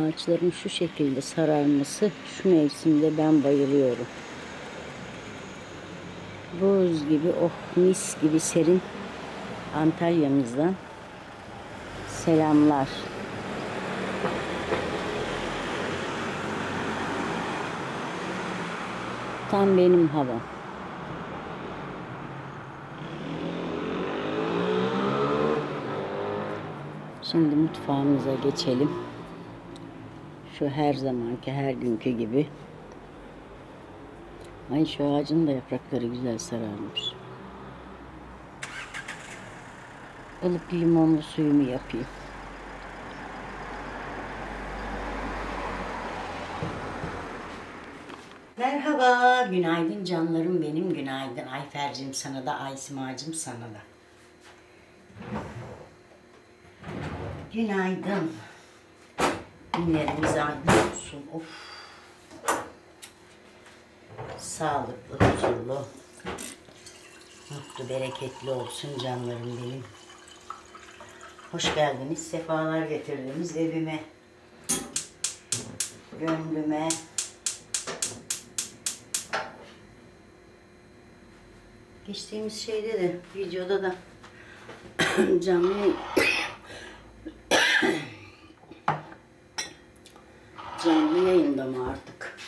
Ağaçların şu şekilde sararması şu mevsimde ben bayılıyorum. Buz gibi, oh mis gibi serin Antalya'mızdan selamlar. Tam benim havam. Şimdi mutfağımıza geçelim. Şu her zamanki, her günkü gibi. Ay şu ağacın da yaprakları güzel sararmış. Ilık limonlu suyumu yapayım. Merhaba, günaydın canlarım benim, günaydın. Ayfer'cim sana da, Aysima'cım sana da. Günaydın. Günlerimiz aydın olsun. Of. Sağlıklı, huzurlu, mutlu, bereketli olsun canlarım benim. Hoş geldiniz, sefalar getirdiniz evime, gönlüme. Geçtiğimiz şeyde de, videoda da canlı yayında mı artık?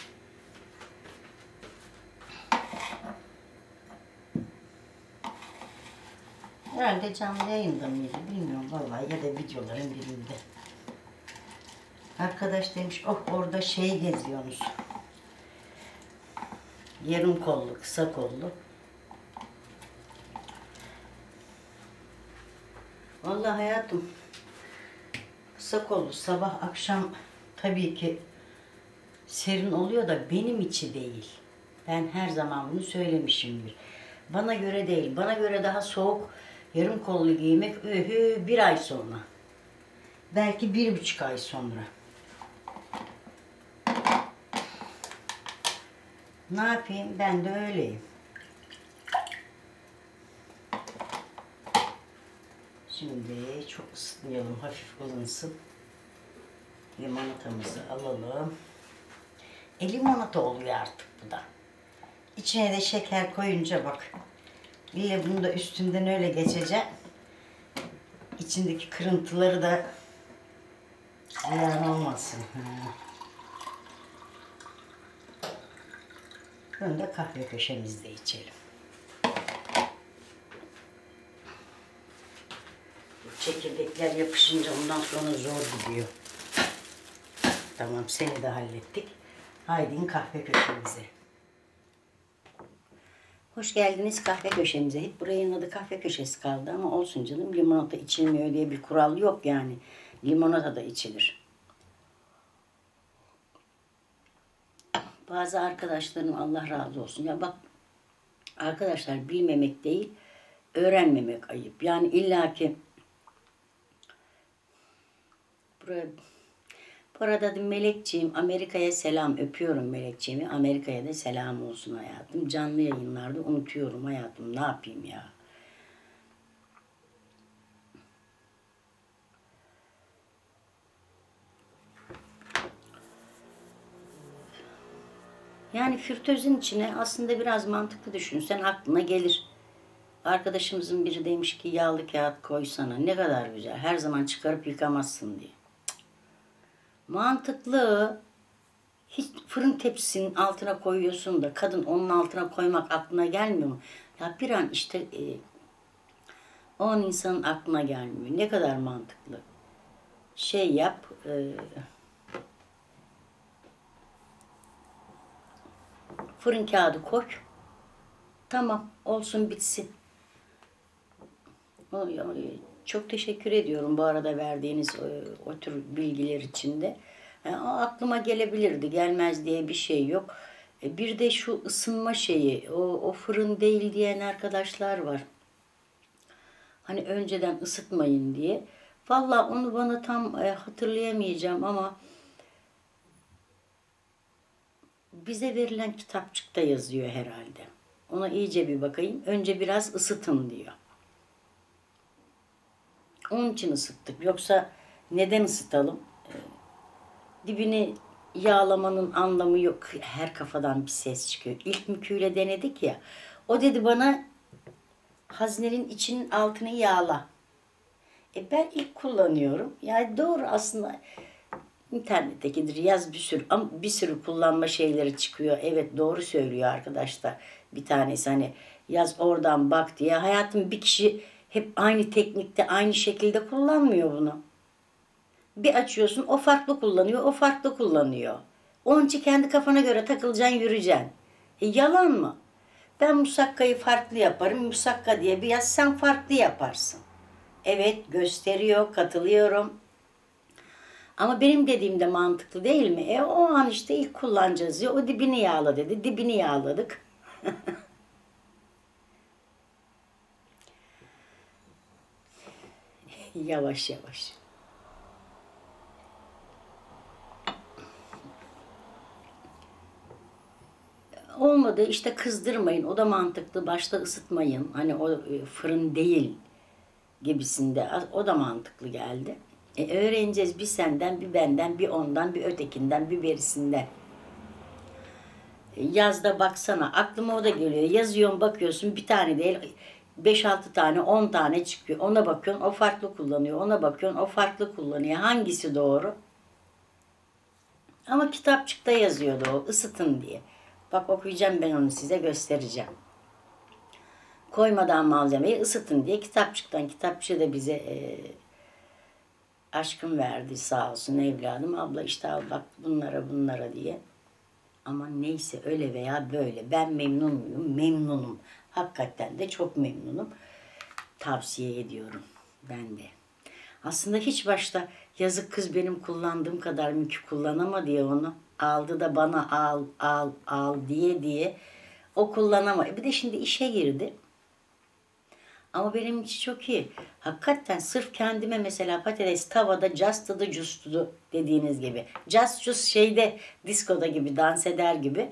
Herhalde canlı yayında mıydı bilmiyorum vallahi, ya da videoların birinde. Arkadaş demiş, oh orada şey geziyorsunuz. Yarım kollu, kısa kollu. Vallahi hayatım, kısa kollu sabah akşam tabii ki serin oluyor da benim içi değil. Ben her zaman bunu söylemişimdir. Bana göre değil. Bana göre daha soğuk yarım kollu giymek bir ay sonra. Belki 1,5 ay sonra. Ne yapayım? Ben de öyleyim. Şimdi çok ısıtmayalım. Hafif ılınsın. Limonatamızı alalım. Limonata oluyor artık bu da. İçine de şeker koyunca bak. İyi, bunu da üstünden öyle geçeceğim. İçindeki kırıntıları da ziyan olmasın. Bunu da kahve köşemizde içelim. Bu çekirdekler yapışınca ondan sonra zor gidiyor. Tamam, seni de hallettik. Haydi kahve köşemize. Hoş geldiniz kahve köşemize. Hep buranın adı kahve köşesi kaldı ama olsun canım. Limonata içilmiyor diye bir kural yok yani. Limonata da içilir. Bazı arkadaşlarım Allah razı olsun. Ya bak arkadaşlar, bilmemek değil, öğrenmemek ayıp. Yani illaki bu arada Melekciğim, Amerika'ya selam, öpüyorum Melekciğimi. Amerika'ya da selam olsun hayatım. Canlı yayınlarda unutuyorum hayatım. Ne yapayım ya? Yani fritözün içine aslında biraz mantıklı düşünsen aklına gelir. Arkadaşımızın biri demiş ki yağlı kağıt koysana. Ne kadar güzel. Her zaman çıkarıp yıkamazsın diye. Mantıklı. Hiç fırın tepsisinin altına koyuyorsun da kadın onun altına koymak aklına gelmiyor mu? Ya bir an işte 10 insanın aklına gelmiyor. Ne kadar mantıklı. Şey yap. Fırın kağıdı koy. Tamam, olsun bitsin. Çok teşekkür ediyorum bu arada verdiğiniz o tür bilgiler için de. Aklıma gelebilirdi, gelmez diye bir şey yok. Bir de şu ısınma şeyi, o fırın değil diyen arkadaşlar var. Hani önceden ısıtmayın diye. Vallahi onu bana tam hatırlayamayacağım ama bize verilen kitapçıkta yazıyor herhalde. Ona iyice bir bakayım. Önce biraz ısıtın diyor. Onun için ısıttık. Yoksa neden ısıtalım? dibini yağlamanın anlamı yok. Her kafadan bir ses çıkıyor. İlk müküyle denedik ya. O dedi bana haznenin içinin altını yağla. Ben ilk kullanıyorum. Yani doğru aslında internettekidir yaz bir sürü ama bir sürü kullanma şeyleri çıkıyor. Evet doğru söylüyor arkadaşlar. Bir tanesi hani yaz oradan bak diye. Hayatım bir kişi hep aynı teknikte aynı şekilde kullanmıyor bunu. Bir açıyorsun o farklı kullanıyor, o farklı kullanıyor. Onun için kendi kafana göre takılacaksın, yürüyeceksin. Yalan mı? Ben musakkayı farklı yaparım. Musakka diye bir yaz sen farklı yaparsın. Evet gösteriyor, katılıyorum. Ama benim dediğim de mantıklı değil mi? O an işte ilk kullanacağız ya. O dibini yağla dedi. Dibini yağladık. Yavaş yavaş. Olmadı işte kızdırmayın. O da mantıklı. Başta ısıtmayın. Hani o fırın değil gibisinde. O da mantıklı geldi. Öğreneceğiz bir senden, bir benden, bir ondan, bir ötekinden, bir berisinden. Yazda baksana aklıma o da geliyor. Yazıyorsun bakıyorsun bir tane değil 5-6 tane 10 tane çıkıyor. Ona bakıyorsun o farklı kullanıyor. Ona bakıyorsun o farklı kullanıyor. Hangisi doğru? Ama kitapçıkta yazıyordu o ısıtın diye. Bak okuyacağım ben onu size göstereceğim. Koymadan malzemeyi ısıtın diye kitapçıktan. Kitapçı da bize aşkım verdi sağ olsun evladım. Abla işte al bak bunlara diye. Ama neyse öyle veya böyle. Ben memnun muyum? Memnunum. Hakikaten de çok memnunum. Tavsiye ediyorum ben de. Aslında hiç başta yazık kız benim kullandığım kadar mükü kullanamadı ya onu. Aldı da bana al diye o kullanamadı. Bir de şimdi işe girdi. Ama benim için çok iyi. Hakikaten sırf kendime mesela patates tavada castadı custudu dediğiniz gibi. Just just şeyde diskoda gibi dans eder gibi.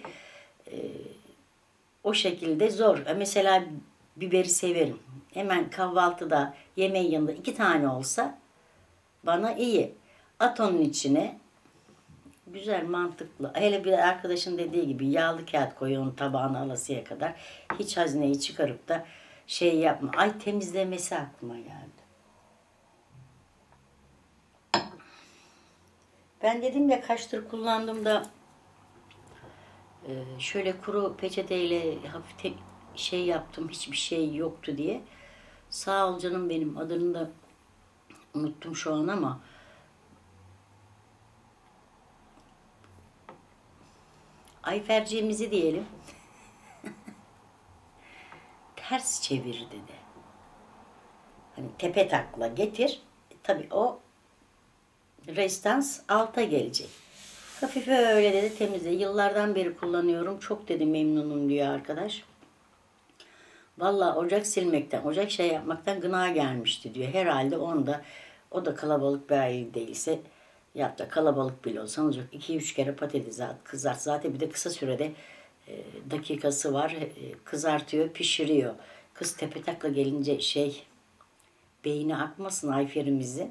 O şekilde zor. Mesela biberi severim. Hemen kahvaltıda yemeğin yanında 2 tane olsa bana iyi. At onun içine. Güzel, mantıklı. Hele bir arkadaşın dediği gibi yağlı kağıt koy onu tabağına alasıya kadar. Hiç hazneyi çıkarıp da şey yapma. Ay temizlemesi aklıma geldi. Ben dedim ya kaçtır kullandığımda şöyle kuru peçeteyle hafif şey yaptım. Hiçbir şey yoktu diye. Sağ ol canım benim adını da unuttum şu an ama Ayferciğimizi diyelim. Ters çevir dedi. Hani tepe takla getir. Tabii o restans alta gelecek. Hafif öyle dedi temizle. Yıllardan beri kullanıyorum. Çok dedi memnunum diyor arkadaş. Vallahi ocak silmekten, ocak şey yapmaktan gına gelmişti diyor. Herhalde onda o da kalabalık bir aile değilse ya da kalabalık bile olsa olacak. 2-3 kere patates kızart. Zaten bir de kısa sürede dakikası var. Kızartıyor, pişiriyor. Kız tepe takla gelince beyni akmasın Ayfer'imizi.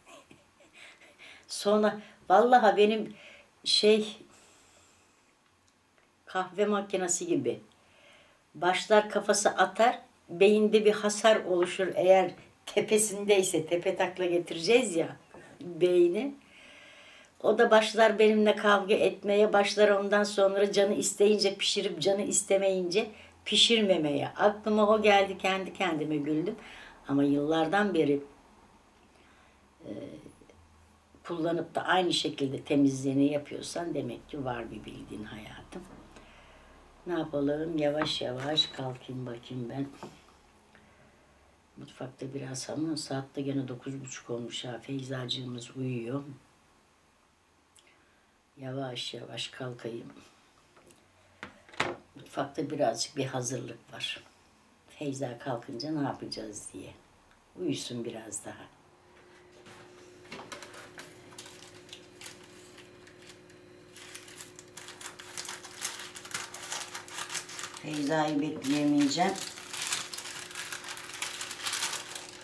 Sonra vallahi benim kahve makinesi gibi. Başlar kafası atar, beyinde bir hasar oluşur. Eğer tepesindeyse, tepe takla getireceğiz ya beyni. O da başlar benimle kavga etmeye, başlar ondan sonra canı isteyince pişirip canı istemeyince pişirmemeye. Aklıma o geldi, kendi kendime güldüm. Ama yıllardan beri kullanıp da aynı şekilde temizliğini yapıyorsan demek ki var bir bildiğin hayatım. Ne yapalım? Yavaş yavaş kalkayım bakayım ben. Mutfakta biraz ama saatte gene 9.30 olmuş ha. Feyzacığımız uyuyor. Yavaş yavaş kalkayım. Mutfakta birazcık bir hazırlık var. Feyza kalkınca ne yapacağız diye. Uyusun biraz daha. Feyza'yı bekleyemeyeceğim.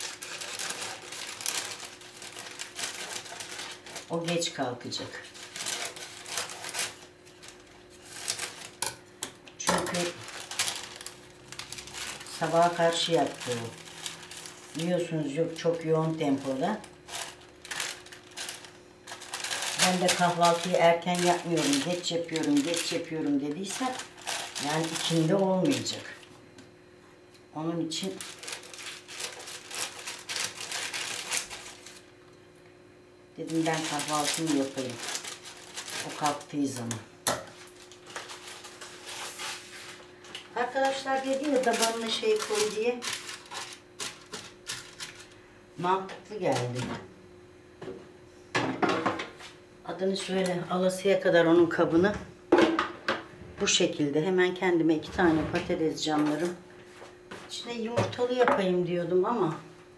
O geç kalkacak. Sabaha karşı yaptı o. Biliyorsunuz yok çok yoğun tempoda. Ben de kahvaltıyı erken yapmıyorum, geç yapıyorum dediyse yani içinde olmayacak. Onun için dedim ben kahvaltımı yapayım. O kalktığı zaman. Arkadaşlar dedi ya tabanına şey koy diye. Mantıklı geldi. Adını söyle. Alasıya kadar onun kabını. Bu şekilde. Hemen kendime 2 tane patates camlarım. İçine yumurtalı yapayım diyordum ama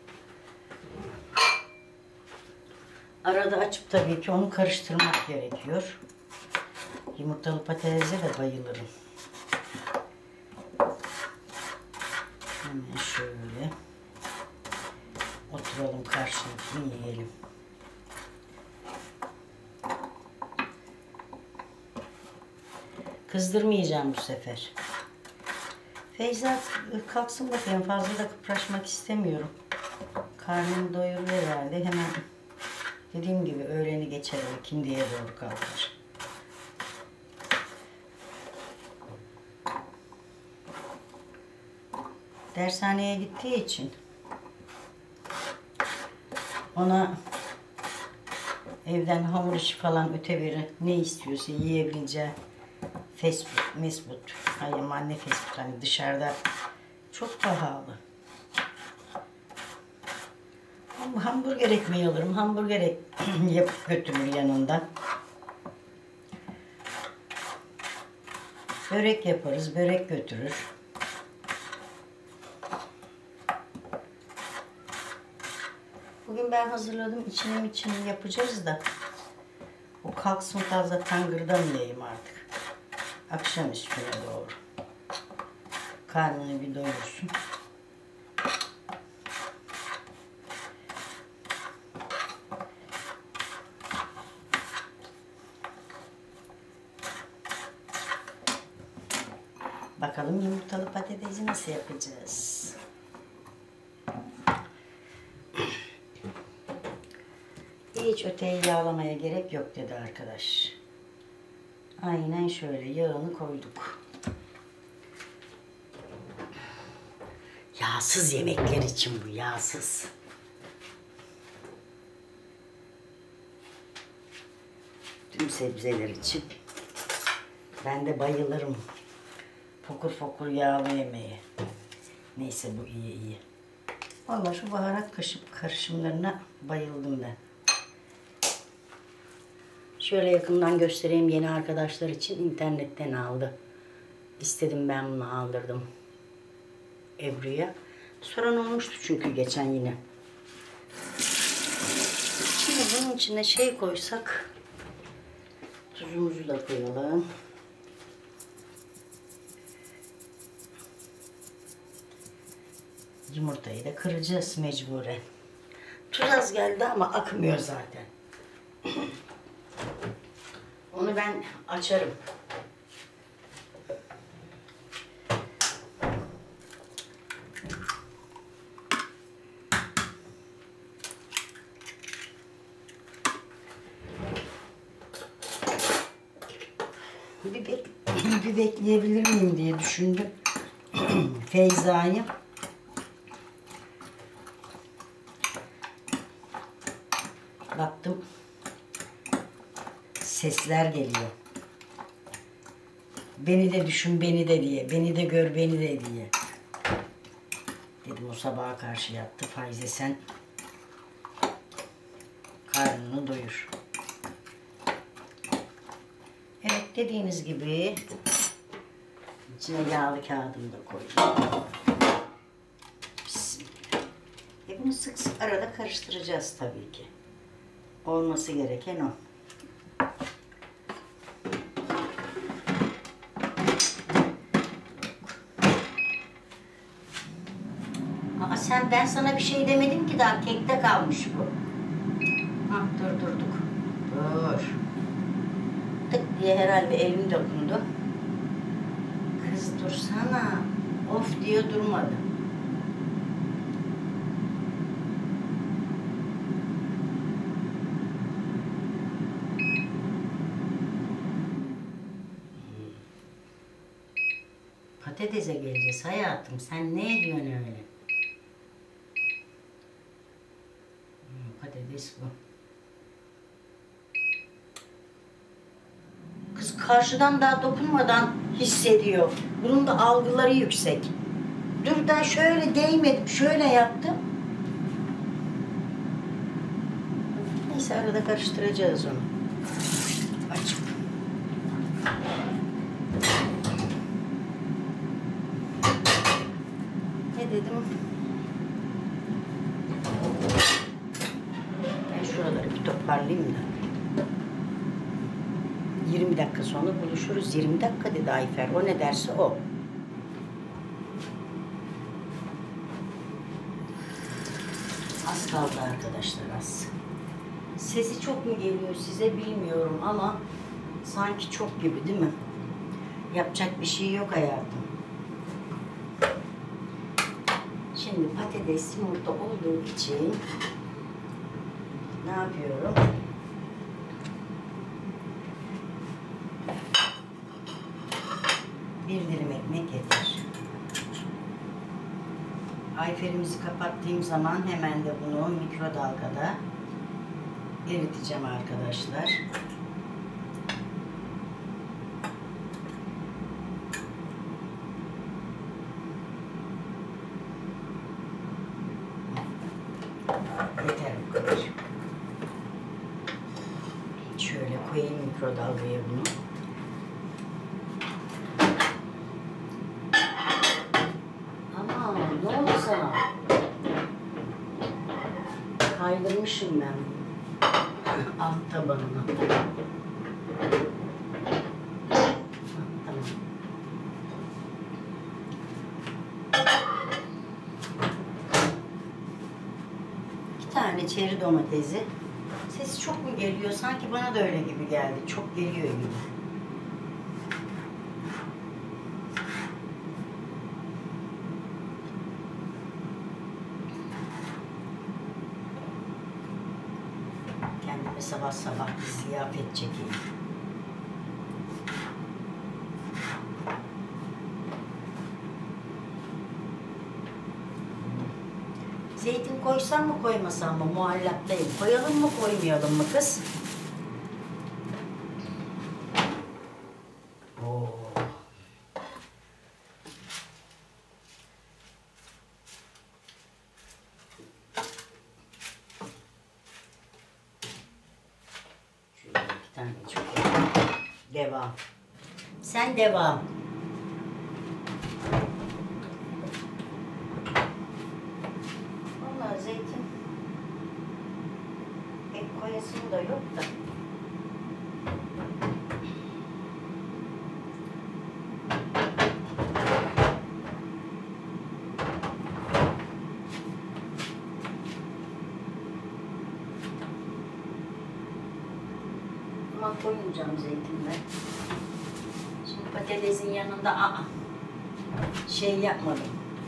arada açıp tabii ki onu karıştırmak gerekiyor. Yumurtalı patatese de bayılırım. Hemen şöyle oturalım karşılıklı yiyelim. Kızdırmayacağım bu sefer. Feyza kalksın bakayım, fazla da kıpraşmak istemiyorum. Karnımı doyurur herhalde, hemen dediğim gibi öğleni geçer, ikindiye doğru kalkar. Dershaneye gittiği için ona evden hamur işi falan öteberi ne istiyorsa yiyebileceği fast food, hayır anne fast food, hani dışarıda çok pahalı. Hamburger ekmeği alırım, hamburger yapıp götürür yanında. Börek yaparız, börek götürür. Bugün ben hazırladım, içini yapacağız da o kalksın, fazla tangırdamayayım artık. Akşam üstüne doğru. Karnını bir doyursun. Bakalım yumurtalı patatesi nasıl yapacağız? Hiç öteyi yağlamaya gerek yok dedi arkadaş. Aynen şöyle yağını koyduk. Yağsız yemekler için bu, yağsız. Tüm sebzeler için. Ben de bayılırım. Fokur fokur yağlı yemeği. Neyse bu iyi. Vallahi şu baharat karışımlarına bayıldım ben. Şöyle yakından göstereyim, yeni arkadaşlar için internetten aldı. İstedim, ben bunu aldırdım Ebru'ya. Soran olmuştu çünkü geçen yine. Şimdi bunun içine şey koysak, tuzumuzu da koyalım. Yumurtayı da kıracağız mecburen. Tuz az geldi ama akmıyor zaten. Onu ben açarım. Bir bekleyebilir miyim diye düşündüm. Feyza'yı. Baktım sesler geliyor. Beni de düşün, beni de diye. Beni de gör, beni de diye. Dedim o sabaha karşı yaptı. Faize sen karnını doyur. Evet, dediğiniz gibi içine yağlı kağıdımı da koydum. Bismillah. Bunu sık sık arada karıştıracağız tabii ki. Olması gereken o. Ama ben sana bir şey demedim ki, daha kekte kalmış bu. Ha, durdurduk. Dur. Tık diye herhalde elim dokundu. Kız dursana. Of diye durmadı. Patatese geleceğiz hayatım. Sen ne ediyorsun öyle? Patates bu. Kız karşıdan daha dokunmadan hissediyor. Bunun da algıları yüksek. Dur da şöyle değmedim, şöyle yaptım. Neyse arada karıştıracağız onu. Açık. Ne dedim? Ben şuraları bir toparlayayım da. 20 dakika sonra buluşuruz. 20 dakika dedi Ayfer. O ne derse o. Az kaldı arkadaşlar, az. Sesi çok mu geliyor size bilmiyorum ama sanki çok gibi değil mi? Yapacak bir şey yok hayatım. Şimdi patates yumurta olduğu için ne yapıyorum? Bir dilim ekmek yeter. Ayferimizi kapattığım zaman hemen de bunu mikrodalgada eriteceğim arkadaşlar. Yeter bu kadar. Şöyle koyayım mikrodalgaya bunu. Ama ne oldu sana? Kaydırmışım ben alt tabanını. Tamam. İki tane çeri domatesi. Sesi çok mu geliyor? Sanki bana da öyle gibi geldi. Çok geliyor gibi. Kendime sabah sabah bir ziyafet çekeyim. Zeytin koysam mı koymasam mı muallaklayım. Koyalım mı koymayalım mı kız? Oo. Şöyle iki tane çok devam. Sen devam. Zeytin pek koyasım da yok da. Ama koymayacağım zeytinle. Şimdi patatesin yanında şey yapmadım.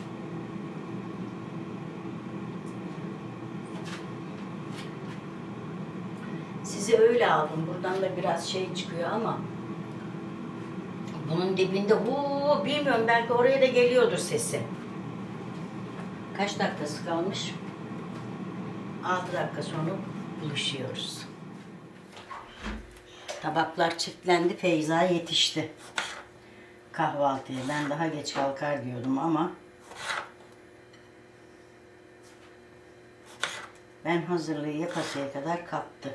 Sizi öyle aldım. Buradan da biraz şey çıkıyor ama bunun dibinde bilmiyorum belki oraya da geliyordur sesi. Kaç dakikası kalmış? 6 dakika sonra buluşuyoruz. Tabaklar çiftlendi. Feyza yetişti kahvaltıya. Ben daha geç kalkar diyordum ama ben hazırlığı yapasıya kadar kalktı.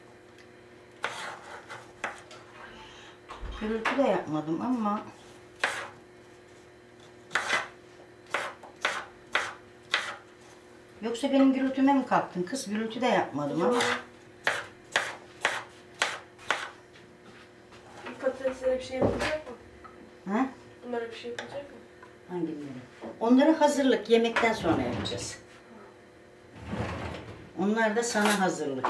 Gürültü de yapmadım ama yoksa benim gürültüme mi kalktın kız? Gürültü de yapmadım ama. Patateslere bir şey yapılacak mı? Ha? Bunlara bir şey yapılacak mı? Hangileri? Onları hazırlık. Yemekten sonra yapacağız. Onlar da sana hazırlık.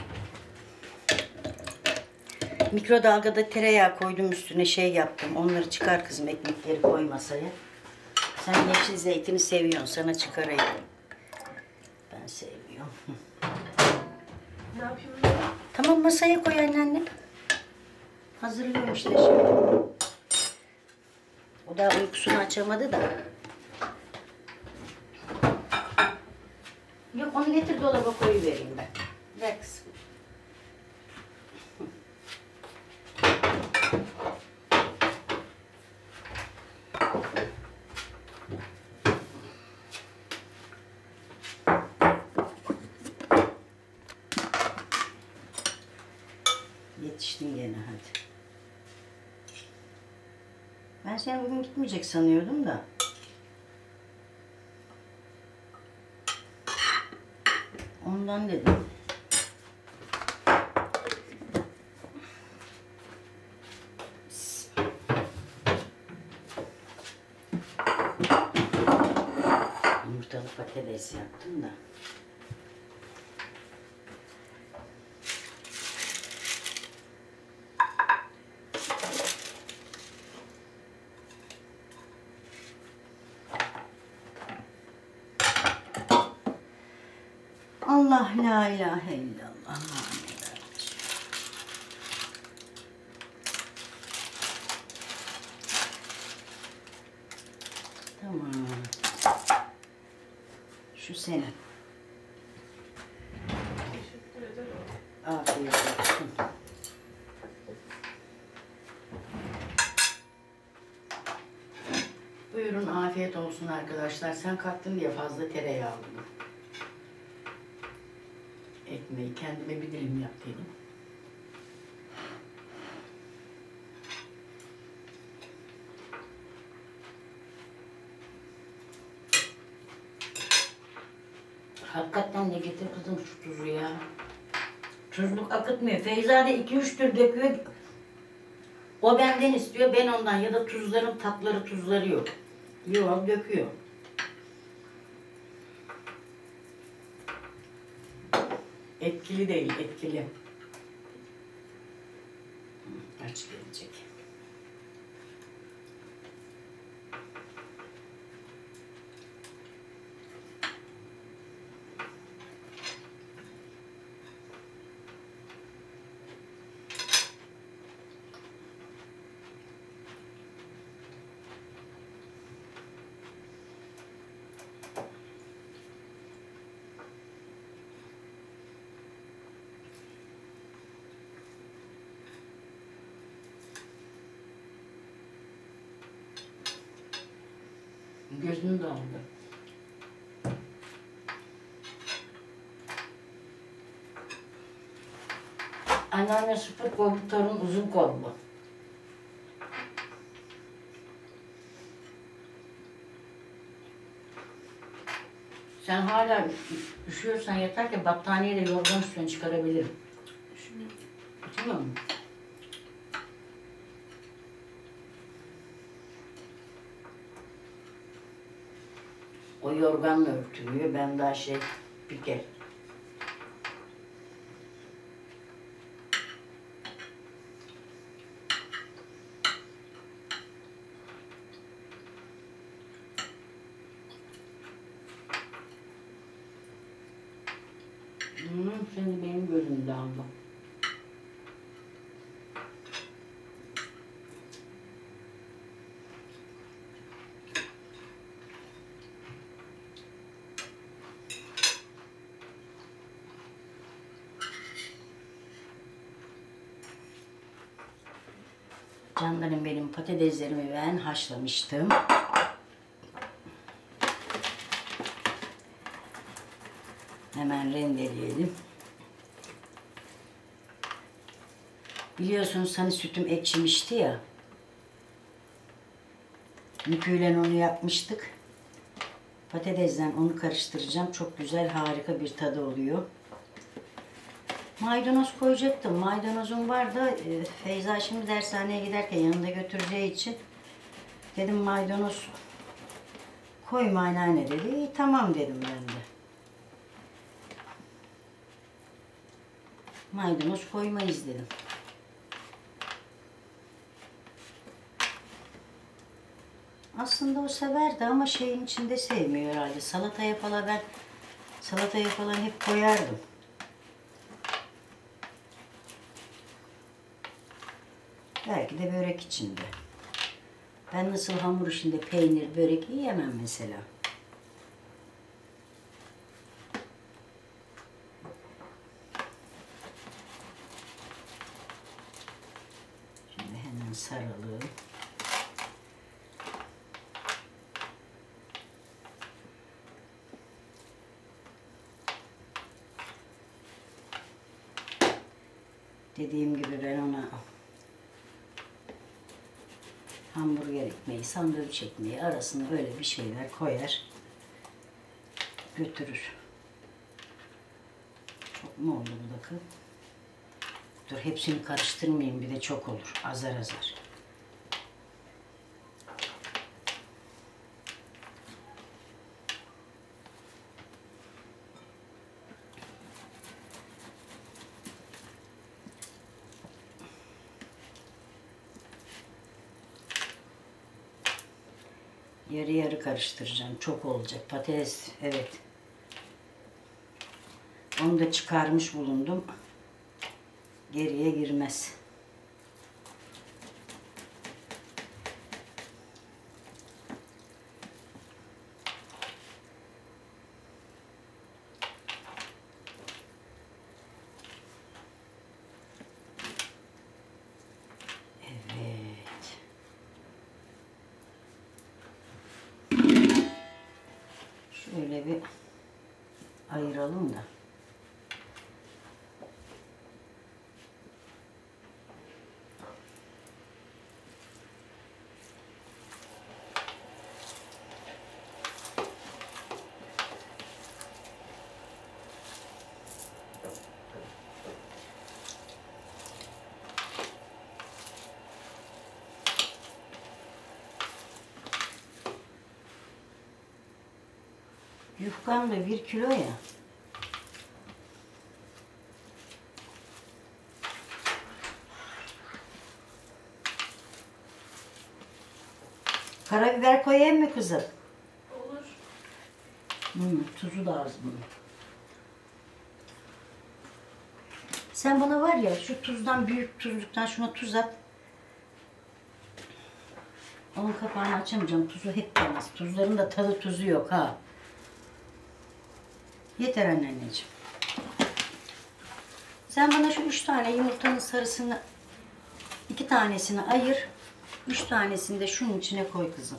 Mikrodalgada tereyağı koydum üstüne şey yaptım. Onları çıkar kızım ekmekleri koy masaya. Sen yeşil zeytini seviyorsun. Sana çıkarayım. Ben sevmiyorum. Ne yapayım ben? Tamam masaya koy anneannem. Hazırlıyorum işte şimdi. O O da uykusunu açamadı da. Yok onu getir dolaba koyuvereyim ben. Ver kızım. Yetiştin gene hadi. Ben seni bugün gitmeyecek sanıyordum da. Ondan dedim. Yumurtalı patates yaptım da. Allah la ilahe illallah. Tamam. Şu senin. Teşekkür ederim. Afiyet olsun. Buyurun afiyet olsun arkadaşlar. Sen kalktın diye fazla tereyağı aldım. Ekmeği kendime bir dilim yaptıydım. Hakikaten de getir kızım şu tuzu ya. Tuzluk akıtmıyor. Feyza da 2-3 tür döküyor. O benden istiyor, ben ondan ya da tuzların tatları tuzları yok. Yok döküyor. Etkili değil, etkili. Aç gelecek. Gözünü de aldı. Anneanne sıfır kollu, torun uzun kollu. Sen hala üşüyorsan yatarken battaniyeyle yorgan üstüne çıkarabilirim. Düşünüyorum. Tamam mı? O yorganla örtülüyor. Ben daha piker. Seni benim gözümde aldım. Canlarım benim patateslerimi ben haşlamıştım. Hemen rendeleyelim. Biliyorsunuz hani sütüm ekşimişti ya. Nüküyle onu yapmıştık. Patatesden onu karıştıracağım. Çok güzel, harika bir tadı oluyor. Maydanoz koyacaktım. Maydanozum var da Feyza şimdi dershaneye giderken yanında götüreceği için dedim maydanoz koyma anneanne dedi. İyi tamam dedim ben de. Maydanoz koymayız dedim. Aslında o severdi ama şeyin içinde sevmiyor herhalde. Salataya falan hep koyardım. Belki de börek içinde. Ben nasıl hamur işinde peynir, börek yiyemem mesela. Şimdi hemen saralım. Dediğim gibi ben ona hamburger ekmeği, sandviç ekmeği arasına öyle bir şeyler koyar, götürür. Çok mu oldu bu da kız? Dur hepsini karıştırmayayım, bir de çok olur. Azar azar. Yarı yarı karıştıracağım. Çok olacak. Patates, evet. Onu da çıkarmış bulundum. Geriye girmez. Evet. Şöyle bir ayıralım da. Yufkam da 1 kilo ya. Karabiber koyayım mı kızım? Olur. Tuzu da az bunun. Sen bana var ya şu tuzdan, büyük tuzluktan şuna tuz at. Onun kapağını açamayacağım. Tuzu hep yemez. Tuzların da tadı tuzu yok ha. Yeter anneanneciğim. Sen bana şu 3 tane yumurtanın sarısını, 2 tanesini ayır. 3 tanesini de şunun içine koy kızım.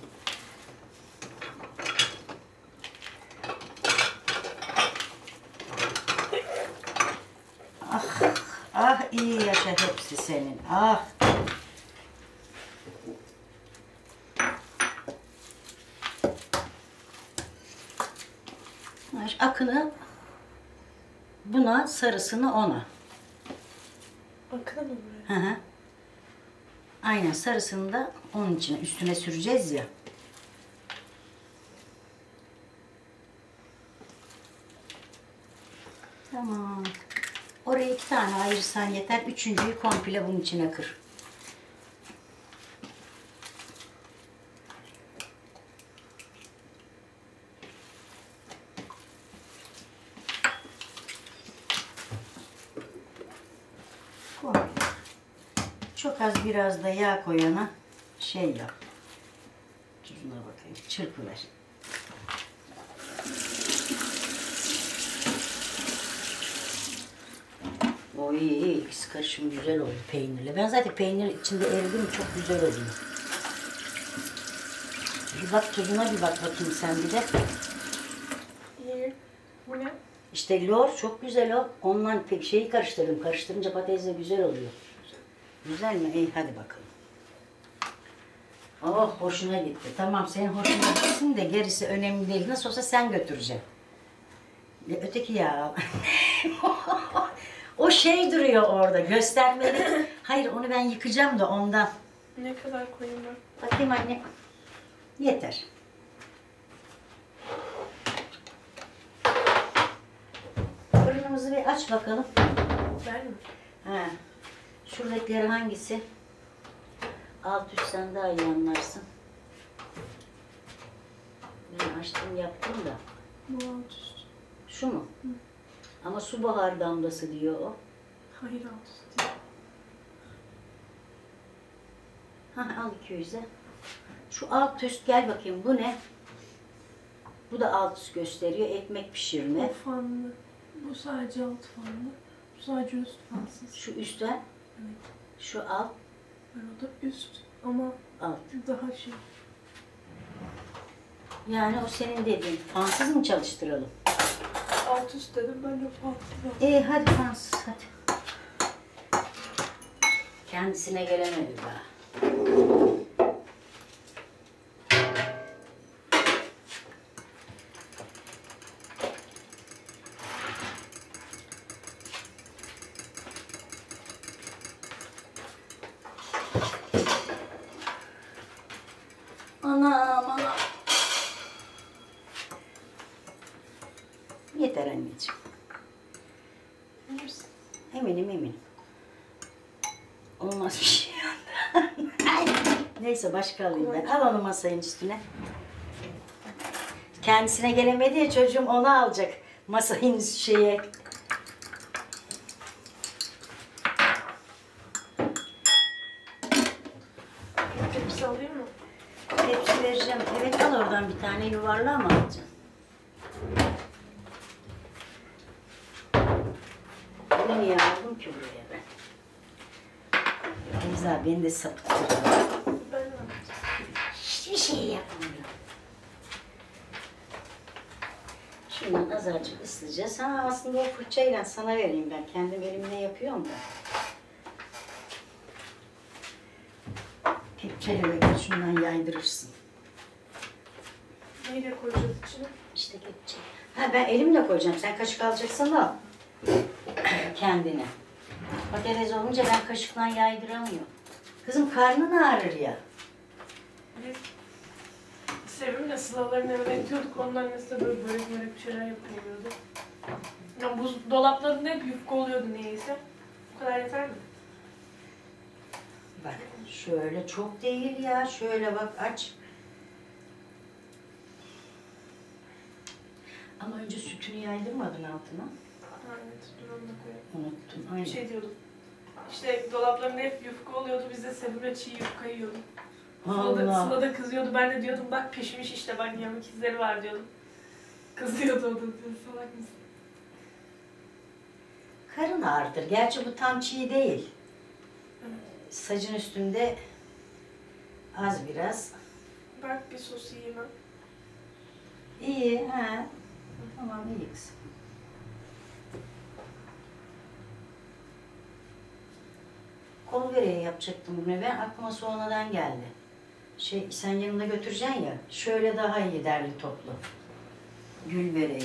Ah, ah iyi yaşa hepsi senin. Ah. Akını buna, sarısını ona. Akını mı Hı buraya? hı. Aynen, sarısını da onun içine, üstüne süreceğiz ya. Tamam. Oraya 2 tane ayırsan yeter. Üçüncüyü komple bunun içine kır. Komple. Çok az biraz da yağ koyana şey yap. Tuzuna bakayım. Çırpıver. O iyi iyi. İkisi karışımı güzel oldu peynirle. Ben zaten peynir içinde eridim, çok güzel oluyor. Bir bak tuzuna, bir bak bakayım sen bir de. İyi. Bu ne? İşte lor çok güzel o. Ondan şeyi karıştırdım. Karıştırınca patates de güzel oluyor. Güzel mi? İyi hadi bakalım. Oh hoşuna gitti. Tamam senin hoşuna gitsin de gerisi önemli değil. Nasıl olsa sen götüreceksin. Öteki ya. O şey duruyor orada göstermeli. Hayır onu ben yıkacağım da ondan. Ne kadar koyayım ben? Bakayım anne. Yeter. Fırınımızı bir aç bakalım. Ben mi? Ha. Şuradakileri hangisi? Alt üst sen daha iyi anlarsın. Ben açtım yaptım da. Bu alt üst. Şu mu? Hı. Ama su buhar damlası diyor o. Hayır alt üst değil. Ha, al 200'e. Şu alt üst gel bakayım bu ne? Bu da alt üst gösteriyor. Ekmek pişirme. O fanlı. Bu sadece alt fanlı. Bu sadece üst fansız. Şu üstten, Evet. şu alt, O da üst ama alt. daha şey. Yani o senin dediğin. Fansız mı çalıştıralım? Alt üst dedim ben de fansız. İyi hadi fansız hadi. Kendisine gelemedi daha. Anam anam. Yeter anneciğim. Bilirsin. Eminim. Olmaz bir şey. Neyse başka alayım ben. Al onu masanın üstüne. Kendisine gelemedi ya çocuğum onu alacak. Masanın şeye. Tepsi alayım mı? Tepsi vereceğim. Evet al oradan bir tane yuvarlağı mı alacaksın? Bunu niye aldım ki buraya ben? Feyza beni de sapıttırdı. Ben de. Hiçbir şey yapamıyorum. Şundan azıcık ıslayacağız. Ha aslında o fırçayla sana vereyim ben. Kendim elimle yapıyorum da. Kepçeyle böyle şundan yaydırırsın. Neyle koyacağız içine? İşte kepçe. Ha ben elimle koyacağım. Sen kaşık alacaksın da kendine. Patates olunca ben kaşıkla yaydıramıyorum. Kızım karnın ağrır ya. Biz Sevim'le Sıla'ların evine gidiyorduk. Onun annesi de böyle börek bir şeyler yapıyordu. Ya bu dolaplarında hep yufka oluyordu niyeyse. Bu kadar yeter mi? Bak şöyle çok değil ya. Şöyle bak aç. Ama önce sütünü yaydırmadın altına. Evet, dur onu da koyayım. Unuttum. Bir Aynen. şey diyordum. İşte dolaplarında hep yufka oluyordu. Biz de Sevim'le çiğ yufka yiyorduk. Sıla da kızıyordu. Ben de diyordum bak pişmiş işte bak yamuk izleri var diyordum. Kızıyordu o da diyor. Salak mısın? Karın ağrıtır. Gerçi bu tam çiğ değil. Evet. Sacın üstünde az biraz. Bak bir sos yiyeyim ben. İyi. Ha. Tamam iyi kızım. Kol böreği yapacaktım bunu ben. Aklıma sonradan geldi. Sen yanında götüreceksin ya. Şöyle daha iyi derli toplu. Gül böreği.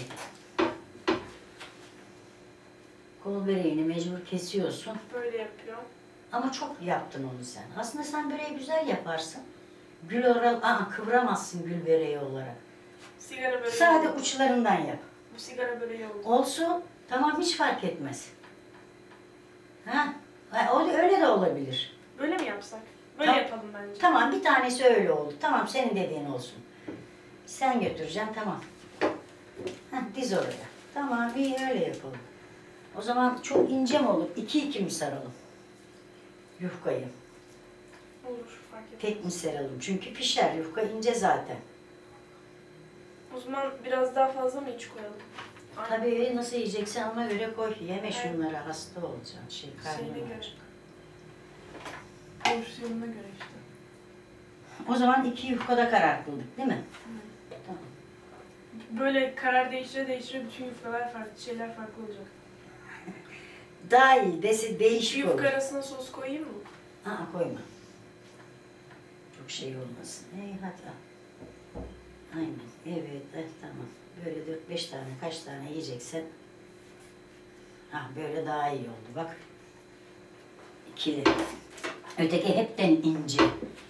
Kol böreğini mecbur kesiyorsun. Böyle yapıyorum. Ama çok yaptın onu sen. Aslında sen böreği güzel yaparsın. Kıvıramazsın gül böreği olarak. Sigara böreği. Sade uçlarından yap. Bu sigara böreği oldu. Olsun. Tamam hiç fark etmez. Ha? Öyle de olabilir. Böyle mi yapsak? Böyle Tamam. yapalım bence. Tamam bir tanesi öyle oldu. Tamam senin dediğin olsun. Sen götüreceksin tamam. Diz oraya. Tamam iyi öyle yapalım. O zaman çok ince mi olur? 2-2 mi saralım? Yufkayı. Olur fark etmez. Tek mi saralım? Çünkü pişer yufka ince zaten. O zaman biraz daha fazla mı iç koyalım? Aynen. Tabii nasıl yiyeceksen ona göre koy. Yeme Evet. şunları hasta olacaksın. Karnın Şeyine göre. ağrıyacak. Porsiyonuna göre işte. O zaman 2 yufkada karar kıldık değil mi? Tamam. Böyle karar değiştire bütün yufkalar farklı, şeyler farklı olacak. Daha iyi değişik Yufka olur. arasına sos koyayım mı? Koyma. Çok şey olmasın. Hadi al. Aynen. Evet, tamam. Böyle 4-5 tane, kaç tane yiyeceksen. Böyle daha iyi oldu bak. İkili. Öteki hepten ince.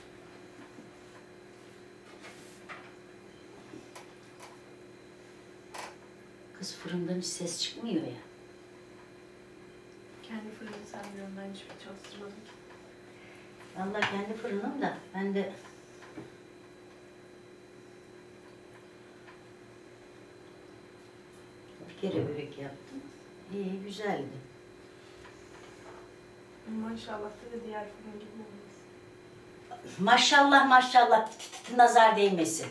Kız fırından hiç ses çıkmıyor ya. Kendi fırını sen biliyorum ben hiç çalıştırmadım ki. Vallahi kendi fırınım da ben de bir kere börek yaptım. İyi, güzeldi. Maşallah da diğer fırın gibi olmaz. Maşallah maşallah, nazar değmesin.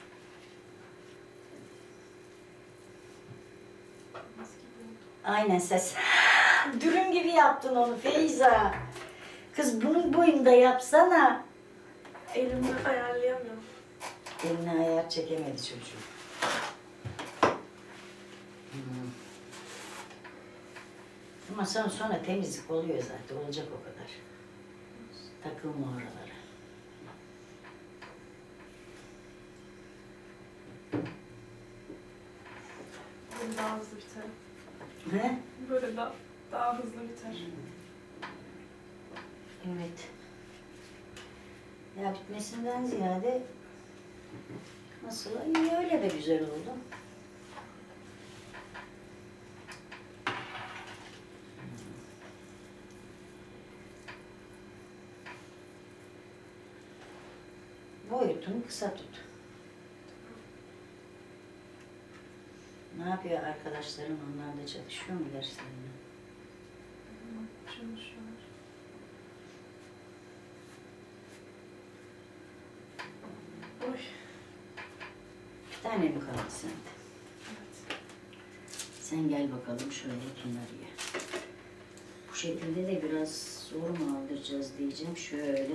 Aynen ses. Dürüm gibi yaptın onu Feyza. Kız bunun boyunda yapsana. Elimle ayarlayamıyorum. Eline ayar çekemedi çocuğum. Ama sonra temizlik oluyor zaten. Olacak o kadar. Takılma oralara. Böyle daha hızlı biter. He? Böyle daha hızlı biter. Evet. Ya bitmesinden ziyade nasıl? İyi, öyle de güzel oldu. Boyutunu kısa tut. Ne yapıyor arkadaşların? Onlar da çalışıyor mu derslerinde? Çalışıyorlar. Oy. Bir tane mi kaldı sende? Evet. Sen gel bakalım şöyle kenarıya. Bu şekilde de biraz zor mu aldıracağız diyeceğim. Şöyle.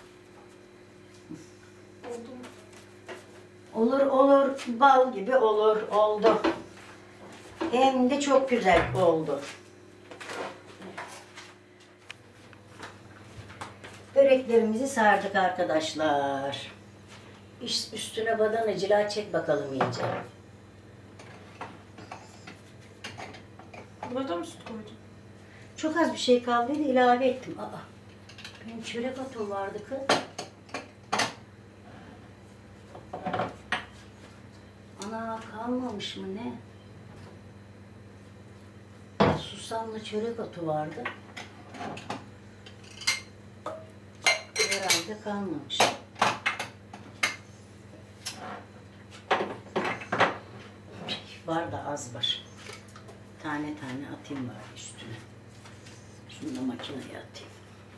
Oldu mu? Olur olur. Bal gibi olur. Oldu. Hem de çok güzel oldu. Böreklerimizi sardık arkadaşlar. Üstüne badana cila çek bakalım iyice. Buna da mı süt koydun? Çok az bir şey kaldıydı, ilave ettim. Aa, benim çörek otum vardı kız. Ana kalmamış mı ne? Susamlı çörek otu vardı. Herhalde kalmamış. Var da az var. Tane tane atayım bari üstüne. Şunu da makineye atayım.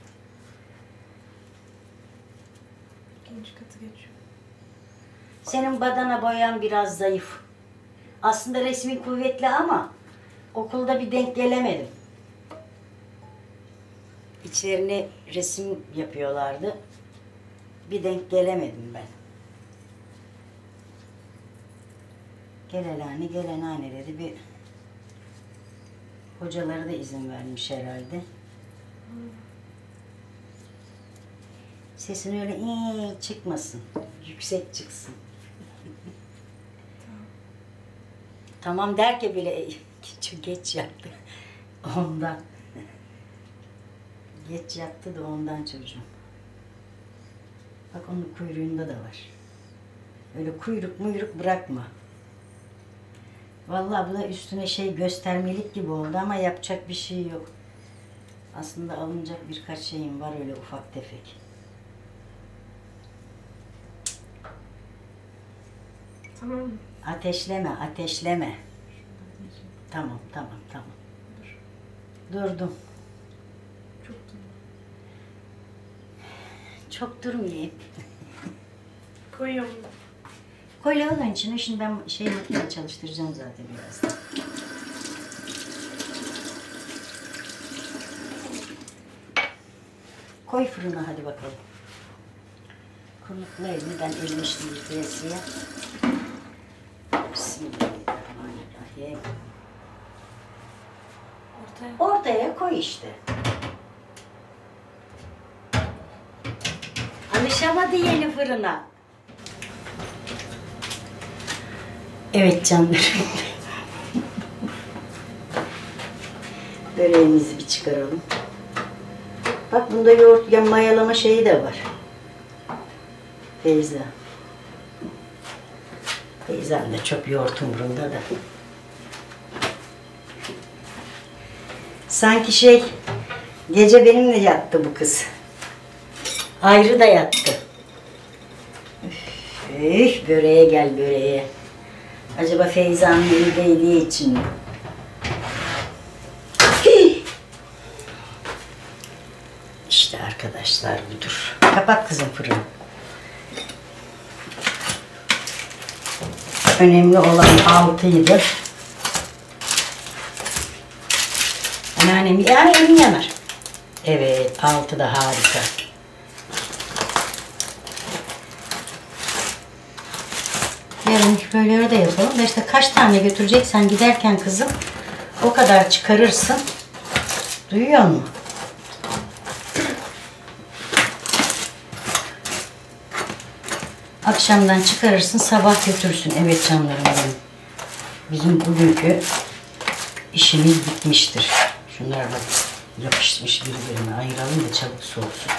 İkinci katı geçiyor. Senin badana boyan biraz zayıf. Aslında resmin kuvvetli ama okulda bir denk gelemedim. İçlerine resim yapıyorlardı. Bir denk gelemedim ben. Gelen anneleri bir hocaları da izin vermiş herhalde. Sesin öyle iyi çıkmasın. Yüksek çıksın. Tamam der ki bile çok geç yattı. Ondan. Geç yattı da ondan çocuğum. Bak onun kuyruğunda da var. Öyle kuyruk bırakma. Vallahi bu da üstüne şey göstermelik gibi oldu ama yapacak bir şey yok. Aslında alınacak birkaç şeyim var öyle ufak tefek. Tamam mı? Ateşleme. Tamam. Durdum. Çok da. Çok durmayayım. Koyuyorum. Koy onun içine. Şimdi ben makine çalıştıracağım zaten birazdan. Koy fırına hadi bakalım. Kurutma elini ben elimi şimdi yıkayasıya. Bismillahirrahmanirrahim. Ortaya koy işte. Alışamadı yeni fırına. Evet canlarım. Böreğimizi bir çıkaralım. Bak bunda yoğurt mayalama şeyi de var. Feyza'nın da çok yoğurt umurunda da. Sanki gece benimle yattı bu kız. Ayrı da yattı. Üf, böreğe gel böreğe. Acaba Feyza'nın eli değdiği için mi? İşte arkadaşlar budur. Kapat kızım fırını. Önemli olan altıydı. Anneannem elim yanar. Evet, altı da harika. Yarın böyle de yapalım. Da işte kaç tane götüreceksen giderken kızım o kadar çıkarırsın. Duyuyor musun? Akşamdan çıkarırsın, sabah götürürsün. Evet canlarım benim. Bizim bugünkü işimiz bitmiştir. Şunlar bak yapışmış birbirine. Ayıralım da çabuk soğusun.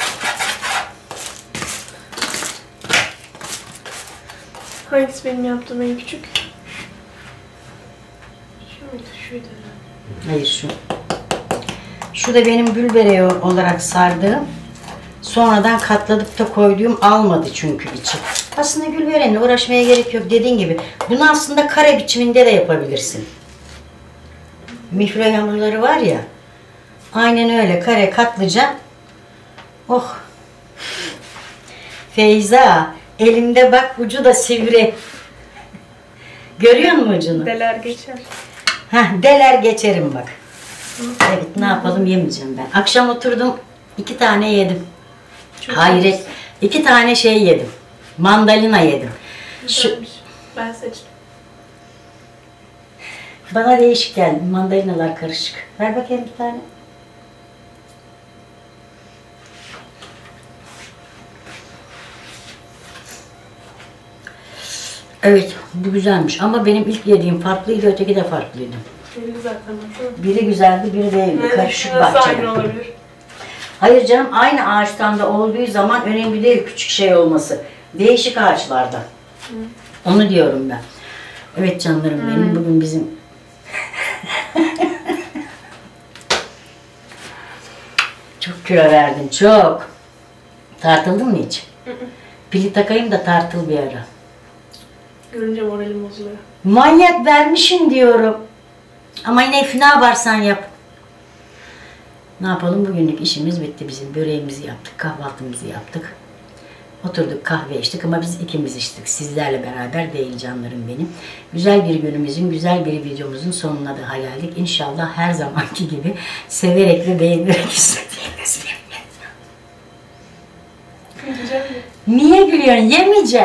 Hangisi benim yaptığım en küçük? Şuydu. Hayır şu. Şu da benim bülbere olarak sardığım. Sonradan katladıp da koyduğum almadı çünkü içi. Aslında gülberenle uğraşmaya gerek yok dediğin gibi. Bunu aslında kare biçiminde de yapabilirsin. Mifre hamurları var ya. Aynen öyle kare katlayacağım. Oh. Feyza elimde bak ucu da sivri. Görüyor musun ucunu? Deler geçer. Heh, deler geçerim bak. Evet ne yapalım yemeyeceğim ben. Akşam oturdum 2 tane yedim. Çok Hayır güzel. 2 tane şey yedim. Mandalina yedim. Güzelmiş. Ben seçtim. Bana değişik geldi. Mandalinalar karışık. Ver bakayım bir tane. Evet bu güzelmiş ama benim ilk yediğim farklıydı, öteki de farklıydı. Belli zaten. Baksana. Biri güzeldi, biri değildi. Karışık Nasıl bahçede. aynı olabilir? Hayır canım aynı ağaçtan da olduğu zaman önemli değil küçük şey olması. Değişik ağaçlardan. Onu diyorum ben. Evet canlarım benim bugün bizim çok kilo verdin çok. Tartıldın mı hiç? Pili takayım da tartıl bir ara. Görünce moralim bozuluyor. Manyak vermişim diyorum. Ama yine ne yaparsan yap. Ne yapalım bugünlük işimiz bitti bizim. Böreğimizi yaptık, kahvaltımızı yaptık. Oturduk kahve içtik ama biz ikimiz içtik. Sizlerle beraber değil canlarım benim. Güzel bir günümüzün, güzel bir videomuzun sonuna daha geldik. İnşallah her zamanki gibi severek ve beğenerek izlediğiniz bir Güzel mi? Niye gülüyorsun? Yemeyeceğim.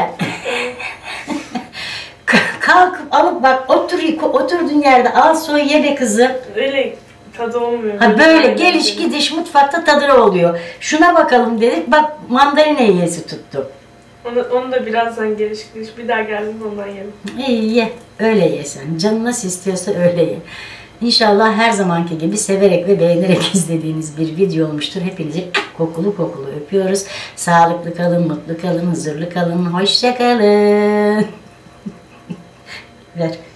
Kalkıp alıp bak oturduğun yerde al soy ye be kızım. Öyle tadı olmuyor. Ha böyle geliş gidiş mutfakta tadı oluyor. Şuna bakalım dedik bak mandalina yiyesi tuttu. Onu da birazdan geliş bir daha geldim ondan yerim. İyi ye öyle ye sen. Canın nasıl istiyorsa öyle ye. İnşallah her zamanki gibi severek ve beğenerek izlediğiniz bir video olmuştur. Hepinizi kokulu kokulu öpüyoruz. Sağlıklı kalın, mutlu kalın, huzurlu kalın, hoşça kalın. Ver.